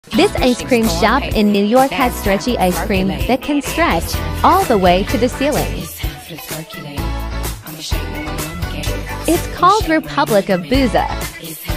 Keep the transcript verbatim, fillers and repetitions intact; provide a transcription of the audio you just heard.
This ice cream shop in New York has stretchy ice cream that can stretch all the way to the ceiling. It's called Republic of Booza.